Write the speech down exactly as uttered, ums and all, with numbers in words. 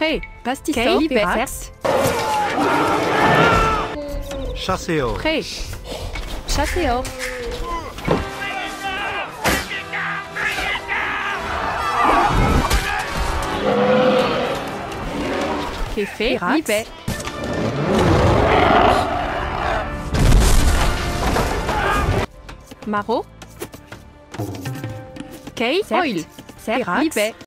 Prêt. Pastisseau. Pirate. Chasseur. Prêt. Chasseur. Fait Pirate. Maro. Kay. Oil. Pirate.